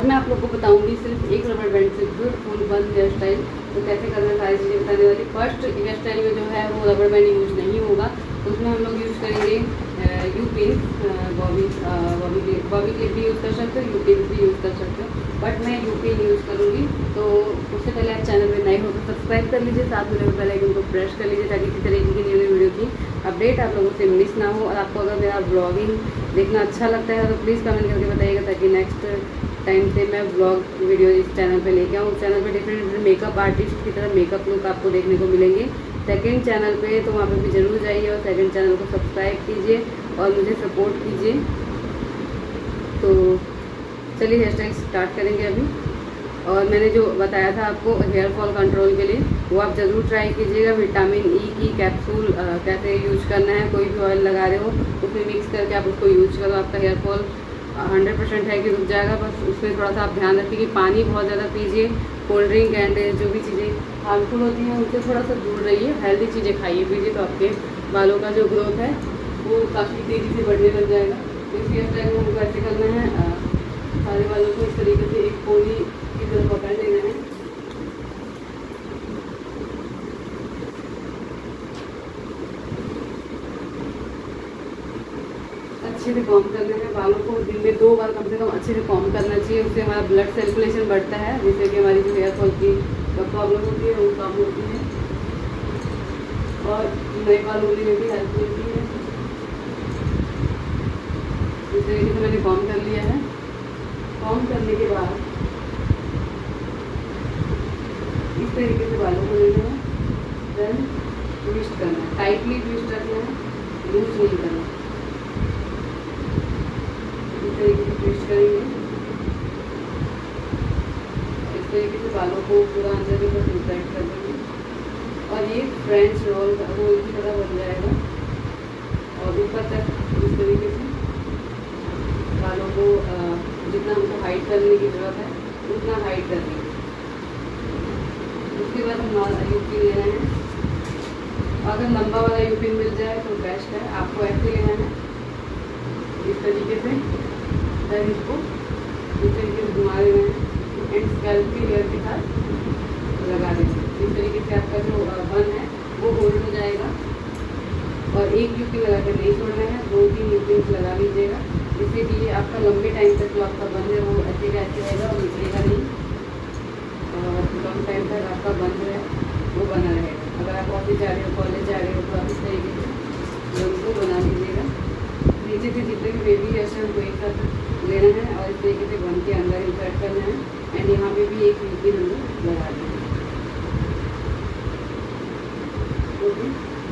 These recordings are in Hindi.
मैं आप लोग को बताऊंगी सिर्फ एक रबर बैंड से ब्यूटीफुल बन हेयर स्टाइल तो कैसे करना है, सारी चीज़ें बताने वाली। फर्स्ट हेयर स्टाइल में जो है वो रबर बैंड यूज़ नहीं होगा, उसमें हम लोग यूज़ करेंगे यू पिन, बॉबी क्लिप भी यूज़ कर सकते हो, यू पिन भी यूज़ कर सकते हो, बट मैं यू पिन यूज़ करूँगी। तो उससे पहले आप चैनल में नए हो तो सब्सक्राइब कर लीजिए, साथ में बेल आइकन को प्रेस कर लीजिए ताकि किसी तरीके की न्यू वीडियो की अपडेट आप लोगों से मिस ना हो। और आपको अगर मेरा ब्लॉगिंग देखना अच्छा लगता है तो प्लीज़ कमेंट करके बताइएगा ताकि नेक्स्ट टाइम से मैं ब्लॉग वीडियो इस चैनल पे लेके आऊँ। चैनल पे डिफरेंट मेकअप आर्टिस्ट की तरह मेकअप लुक आपको देखने को मिलेंगे सेकंड चैनल पे, तो वहाँ पे भी ज़रूर जाइए और सेकंड चैनल को सब्सक्राइब कीजिए और मुझे सपोर्ट कीजिए। तो चलिए हेयर स्टाइल स्टार्ट करेंगे अभी। और मैंने जो बताया था आपको हेयर फॉल कंट्रोल के लिए, वो आप ज़रूर ट्राई कीजिएगा। विटामिन ई की कैप्सूल कैसे यूज करना है, कोई भी ऑयल लगा रहे हो उसमें मिक्स करके आप उसको यूज करो, आपका हेयर फॉल 100% है कि रुक जाएगा। बस उसमें थोड़ा सा आप ध्यान रखिए कि पानी बहुत ज़्यादा पीजिए, कोल्ड ड्रिंक एंड जो भी चीज़ें हार्मफुल होती हैं उनसे थोड़ा सा दूर रहिए, हेल्दी चीज़ें खाइए पीजिए, तो आपके बालों का जो ग्रोथ है वो काफ़ी तेज़ी से बढ़ने लग जाएगा। इस हेयर स्टाइल को हमको ऐसे करना है, सारे बालों को इस तरीके से एक पोनी की तरफ पकड़ लेना है। अच्छे से कॉम करना है बालों को, दिन में 2 बार कम से कम अच्छे से कॉम करना चाहिए। उससे हमारा ब्लड सर्कुलेशन बढ़ता है, जिससे कि हमारी जो हेयर फॉल की प्रॉब्लम होती है वो कम होती है और नए बाल उगने में भी हेल्प मिलती है। इस तरीके से मैंने कॉम कर लिया है। कॉम करने के बाद इस तरीके से बालों को लेना है, देन ट्विस्ट करना है, टाइटली ट्विस्ट रखना है, लूज नहीं करना। इस तरीके से ट्विस्ट करेंगे, इस तरीके से बालों को पूरा अंदर के ऊपर इंसर्ट कर देंगे और ये फ्रेंच रोल की तरह बन जाएगा। और ऊपर तक इस तरीके से बालों को जितना हमको हाइट करने की ज़रूरत है उतना हाइट कर देंगे। उसके बाद हम यूपिन लेना है, अगर लंबा वाला यूपिन मिल जाए तो बेस्ट है। आपको ऐसे लेना है इस तरीके से, देन इसको इस तरीके से घुमा देना है एंड स्कैल्प की लेयर के साथ लगा देना है। इस तरीके से आपका जो बन है वो होल्ड हो जाएगा। और एक यूपिन लगा कर नहीं छोड़ना है, 2-3 यूपिन लगा लीजिएगा, जिससे कि ये आपका लंबे टाइम तक जो आपका बन है वो ऐसे का ऐसे रहेगा और निकलेगा नहीं, और लॉन्ग टाइम तक आपका बन जो है वो बना रहेगा। अगर आप ऑफिस जा रहे हो, कॉलेज जा रहे हो, तो आप इस तरीके से उनको बना लीजिएगा। नीचे से जितने भी बेबी हेयर है उनको एक साथ लेना है और इस तरीके से बन के अंदर इंसर्ट करना है एंड यहाँ पे भी एक यूपिन हम लोग लगा देंगे। ओके,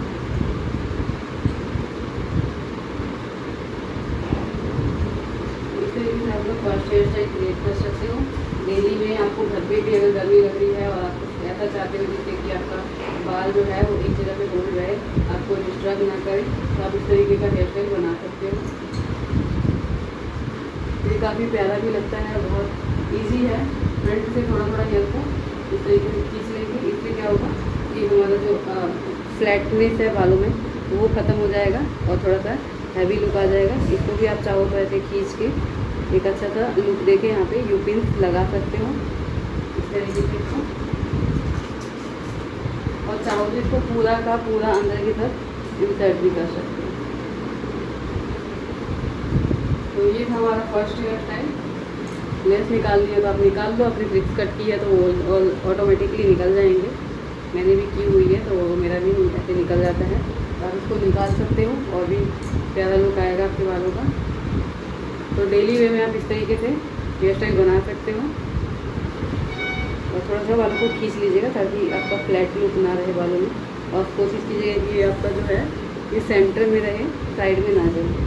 आप लोग फर्स्ट हेयर स्टाइल क्रिएट कर सकते हो। डेली में आपको घर पे भी अगर गर्मी लग रही है और आप ऐसा चाहते हो जिससे कि आपका बाल जो है वो एक जगह पे होल्ड रहे, आपको डिस्टर्ब ना करे, तो आप इस तरीके का हेयर स्टाइल बना सकते हो। ये काफ़ी प्यारा भी लगता है, बहुत इजी है। फ्रंट से थोड़ा थोड़ा हेयर को इस तरीके से खींच लेंगे, इससे क्या होगा कि हमारा जो फ्लैटनेस है बालों में वो ख़त्म हो जाएगा और थोड़ा सा हैवी लुक आ जाएगा। इसको भी आप चाहो तो ऐसे खींच के एक अच्छा सा लुक देके यहाँ पे यूपिन लगा सकते हो इस तरीके से इसको, और चाहो तो इसको पूरा का पूरा अंदर की तरफ इंसर्ट भी कर सकते हो। तो ये था हमारा फर्स्ट हेयर स्टाइल। लेस निकाल दिया तो आप निकाल दो, अपनी फ्लिक्स कट की है तो वो ऑटोमेटिकली निकल जाएंगे। मैंने भी की हुई है तो मेरा भी ऐसे निकल जाता है, तो आप इसको निकाल सकते हो और भी प्यारा लुक आएगा आपके बालों का। तो डेली वे में आप इस तरीके से हेयर स्टाइल बना सकते हो और थोड़ा सा बालों को खींच लीजिएगा ताकि आपका फ्लैट लुक ना रहे बालों में। और कोशिश कीजिएगा कि आपका जो है ये सेंटर में रहे, साइड में ना जाए।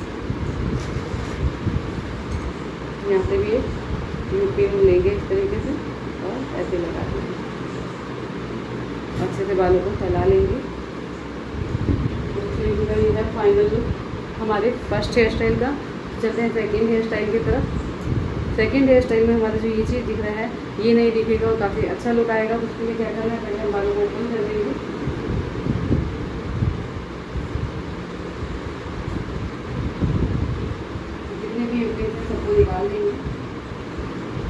यहाँ से भी एक यूपिन लेंगे इस तरीके से और ऐसे लगा देंगे, अच्छे से बालों को फैला लेंगे। तो ये है फाइनल लुक हमारे फर्स्ट हेयर स्टाइल का। चलते हैं सेकेंड हेयर स्टाइल की तरफ। सेकेंड हेयर स्टाइल में हमारा जो ये चीज़ दिख रहा है ये नहीं दिखेगा और काफ़ी अच्छा लुक आएगा। तो उसके लिए क्या करना है, पहले हम बालों को ओपन कर देंगे। जितने भी यूपिन है सबको निकाल देंगे।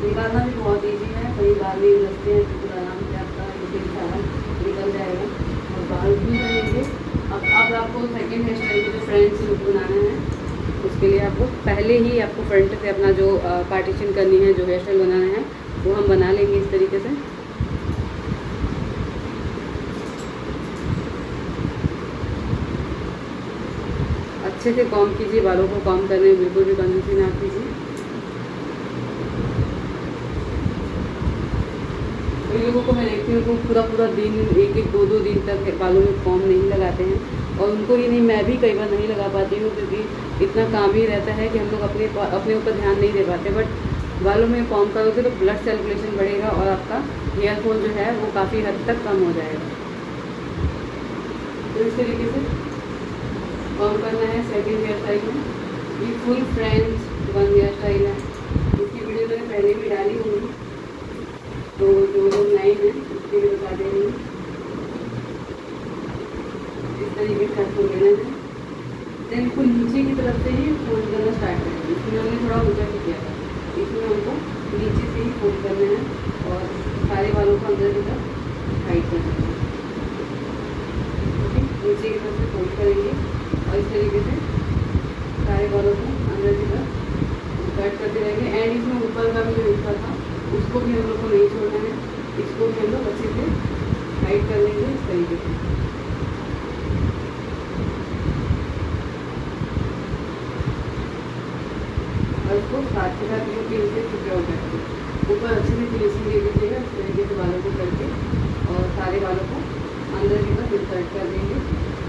निकालना भी बहुत ईजी है, कहीं बाल नहीं लगते हैं, बिल्कुल आराम से आपका यूपी सारा निकल जाएगा और बाल भी रहेंगे। अब आपको सेकेंड हेयर स्टाइल में जो फ्रेंच लुक बनाना है, उसके लिए आपको पहले ही आपको फ्रंट से अपना जो पार्टीशन करनी है, जो हेयर स्टाइल बनाना है वो हम बना लेंगे इस तरीके से। अच्छे से कॉम कीजिए, बालों को कॉम करने में बिल्कुल भी कंजूसी ना कीजिए। कई लोगों को मैं देखती हूँ कि पूरा दिन, एक एक दो दो दिन तक बालों में कॉम नहीं लगाते हैं, और उनको ही नहीं, मैं भी कई बार नहीं लगा पाती हूँ क्योंकि इतना काम ही रहता है कि हम लोग अपने ऊपर ध्यान नहीं दे पाते। बट बालों में कॉम करोगे तो ब्लड सर्कुलेशन बढ़ेगा और आपका हेयर फॉल जो है वो काफ़ी हद तक कम हो जाएगा। तो इस तरीके से कॉम करना है सेकंड हेयर स्टाइल में। ये full French bun hair style है, इसकी वीडियो मैंने पहले भी डाली हुई, तो जो लोग नए हैं उसके लिए बता दे रही हूँ। इस तरीके से आपको लेना है, देन बिल्कुल नीचे की तरफ से ही फोल्ड करना स्टार्ट करेंगे। इसमें हमने थोड़ा ऊंचा किया था, इसमें हमको नीचे से ही फोल्ड करना है और सारे बालों को अंदर की तरफ हाइट करना है। नीचे की तरफ से फोल्ड करेंगे और इस तरीके से सारे बालों को अंदर की तरफ कट करते रहेंगे। एंड इसमें ऊपर का भी जो हिस्सा था उसको भी हम लोग को नहीं छोड़ना है, इसको भी हम लोग अच्छे से हाइड कर लेंगे इस तरीके से। और इसको साथ के साथ ये पिन से सिक्योर करके ऊपर अच्छे से फिनिशिंग दे दीजिएगा इस तरीके से बालों को करके, और सारे बालों को अंदर की तरफ इंसर्ट कर देंगे।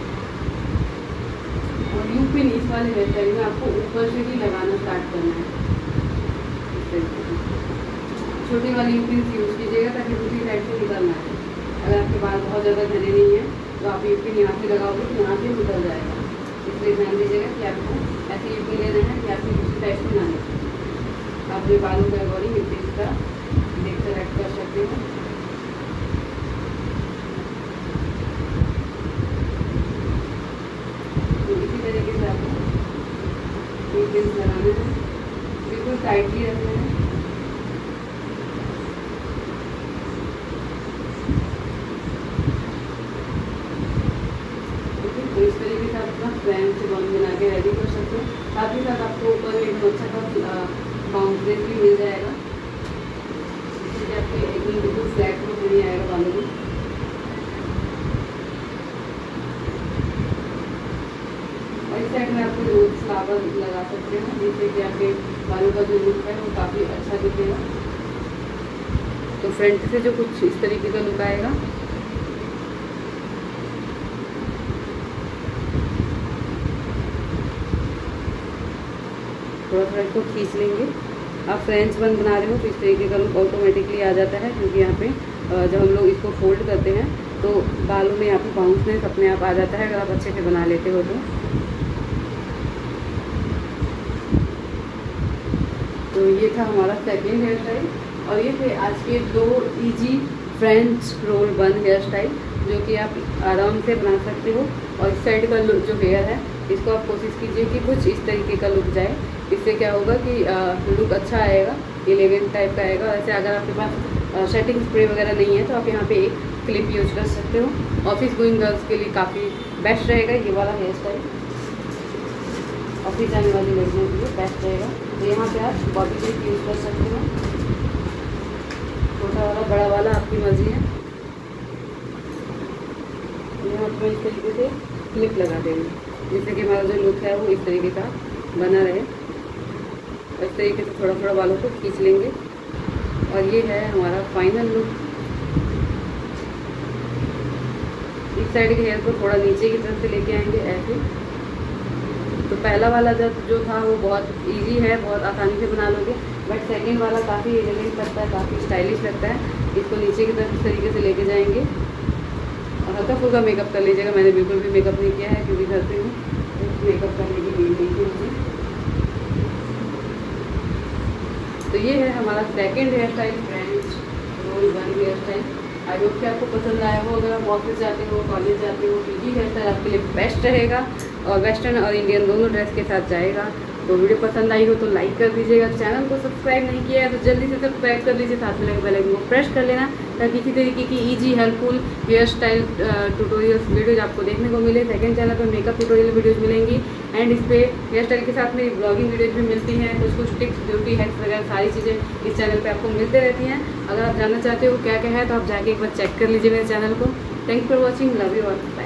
और यू पिन इस वाले हेयर स्टाइल में आपको ऊपर से ही लगाना स्टार्ट करना है इस तरीके से। छोटी वाली यू पिन यूज़ कीजिएगा ताकि दूसरी साइड से निकल ना आए। अगर आपके बाल बहुत ज़्यादा घने नहीं है तो आप यू पिन यहाँ से लगाओगे तो यहाँ से निकल जाएगा, इसलिए ध्यान दीजिएगा कि आपको ऐसे यू पिन लेना है कि आपकी दूसरी साइड से ना निकले। आप अपने बालों के अकॉर्डिंग यू पिन का देख सेलेक्ट कर सकते हो। तो इसी तरीके से आपको यू पिन लगाना है, बिल्कुल टाइटली रखना है। तो इस तरीके से आप अपना फ्रेंच बन बना के रेडी कर सकते हो। साथ ही साथ आपको ऊपर एक अच्छा सा बाउंड्रेस भी मिल जाएगा, जिससे आपके एकदम बिल्कुल फ्लैट लुक नहीं आएगा बालों में। और इस साइड में आपको रोज फ्लावर लगा सकते हो, जिससे कि आपके बालों का जो लुक है वो काफ़ी अच्छा दिखेगा। तो फ्रंट से जो कुछ इस तरीके का लुक आएगा। थोड़ा थोड़ा इसको खींच लेंगे। आप फ्रेंच बन बना रहे हो तो इस तरीके का लुक ऑटोमेटिकली आ जाता है, क्योंकि यहाँ पे जब हम लोग इसको फोल्ड करते हैं तो बालों में यहाँ पे बाउंसनेस अपने आप आ जाता है, अगर आप अच्छे से बना लेते हो तो ये था हमारा सेकेंड हेयर स्टाइल। और ये थे आज के 2 easy French roll bun hair style, जो कि आप आराम से बना सकते हो। और इस साइड का जो हेयर है इसको आप कोशिश कीजिए कि कुछ इस तरीके का लुक जाए। इससे क्या होगा कि लुक अच्छा आएगा, एलिगेंट टाइप का आएगा। वैसे अगर आपके पास सेटिंग स्प्रे वगैरह नहीं है तो आप यहाँ पे एक क्लिप यूज कर सकते हो। ऑफिस गोइंग गर्ल्स के लिए काफ़ी बेस्ट रहेगा ये वाला हेयर स्टाइल, ऑफिस जाने वाली लड़कियों के लिए बेस्ट रहेगा। तो यहाँ पे आप बॉडी क्लिप यूज़ कर सकते हो, छोटा वाला बड़ा वाला आपकी मर्जी है। यहाँ पर इस तरीके से क्लिप लगा देंगे, जिससे कि हमारा जो लुक है वो इस तरीके का बना रहे। इस तरीके से थोड़ा थोड़ा बालों को खींच लेंगे और ये है हमारा फाइनल लुक। इस साइड के हेयर को थोड़ा नीचे की तरफ से लेके आएंगे ऐसे। तो पहला वाला जो था वो बहुत इजी है, बहुत आसानी से बना लोगे। बट सेकंड वाला काफ़ी एलिगेंट लगता है, काफ़ी स्टाइलिश लगता है। इसको नीचे की तरफ इस तरीके से लेके जाएंगे और हल्का फुल्का मेकअप कर लीजिएगा। मैंने बिल्कुल भी मेकअप नहीं किया है क्योंकि घर पे हूँ, मेकअप करने की नीड नहीं थी मुझे। तो ये है हमारा second hair style, French roll bun hair style. I hope कि आपको पसंद आया हो। अगर आप ऑफिस जाते हो, कॉलेज जाते हो, तो ये हेयर स्टाइल आपके लिए बेस्ट रहेगा और वेस्टर्न और इंडियन दोनों ड्रेस के साथ जाएगा। तो वीडियो पसंद आई हो तो लाइक कर दीजिएगा, चैनल को सब्सक्राइब नहीं किया है तो जल्दी से सब्सक्राइब कर लीजिए, साथ में लगे बेल आइकन को प्रेस कर लेना ताकि इसी तरीके की easy helpful hair style tutorials videos आपको देखने को मिले। सेकंड चैनल पर मेकअप ट्यूटोरियल वीडियोज मिलेंगी एंड इस पर हेयर स्टाइल के साथ मेरी ब्लॉगिंग वीडियोज भी मिलती हैं, कुछ टिप्स ब्यूटी हैक्स वगैरह सारी चीज़ें इस चैनल पर आपको मिलते रहती हैं। अगर आप जानना चाहते हो क्या क्या है तो आप जाके एक बार चेक कर लीजिए मेरे चैनल को। Thank you for watching, love you all.